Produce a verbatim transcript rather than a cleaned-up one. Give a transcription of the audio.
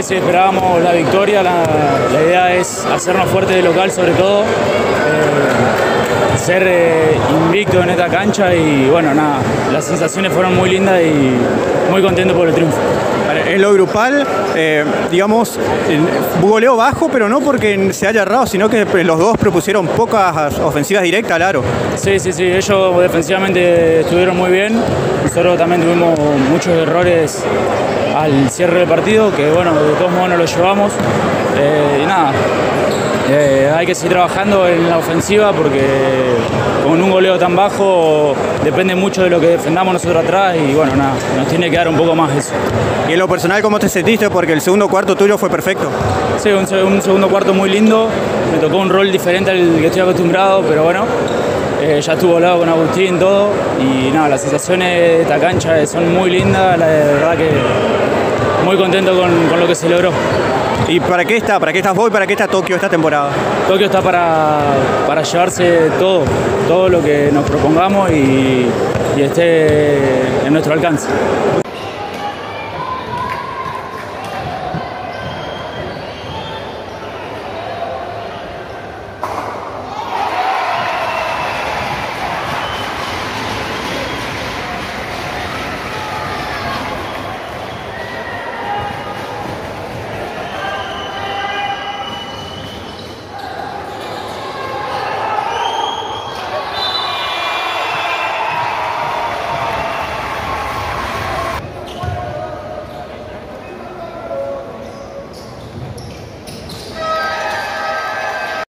Sí, esperábamos la victoria, la, la idea es hacernos fuertes de local sobre todo, eh, ser eh, invicto en esta cancha y bueno, nada, las sensaciones fueron muy lindas y muy contento por el triunfo. En lo grupal, eh, digamos, goleo bajo, pero no porque se haya errado, sino que los dos propusieron pocas ofensivas directas al aro. Sí, sí, sí, ellos defensivamente estuvieron muy bien, nosotros también tuvimos muchos errores al cierre del partido, que bueno, de todos modos nos lo llevamos, eh, y nada, eh, hay que seguir trabajando en la ofensiva porque con un goleo tan bajo depende mucho de lo que defendamos nosotros atrás y bueno, nada, nos tiene que dar un poco más eso. ¿Y en lo personal cómo te sentiste? Porque el segundo cuarto tuyo fue perfecto. Sí, un, un segundo cuarto muy lindo, me tocó un rol diferente al que estoy acostumbrado, pero bueno, eh, ya estuve hablado con Agustín, todo, y nada, las sensaciones de esta cancha son muy lindas, la verdad que muy contento con, con lo que se logró. ¿Y para qué está? ¿Para qué estás vos y para qué está Tokio esta temporada? Tokio está para, para llevarse todo, todo lo que nos propongamos y, y esté en nuestro alcance.